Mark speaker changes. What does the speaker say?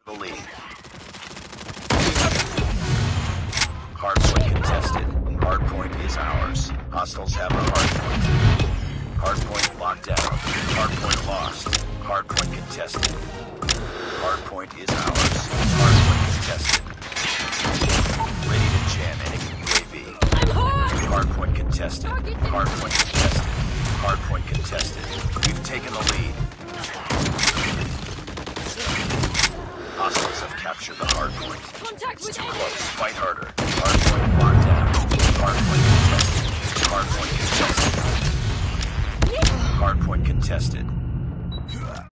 Speaker 1: The lead. Hardpoint contested. Hardpoint is ours. Hostiles have a hardpoint. Hardpoint locked down. Hardpoint lost. Hardpoint contested. Hardpoint is ours. Hardpoint contested. Ready to jam enemy UAV. Hardpoint contested. Hardpoint contested. Hardpoint contested. We've taken the lead. Hostiles have captured the hardpoint. It's too close. Fight harder. Hardpoint locked down. Hardpoint contested. Hardpoint contested. Hardpoint contested.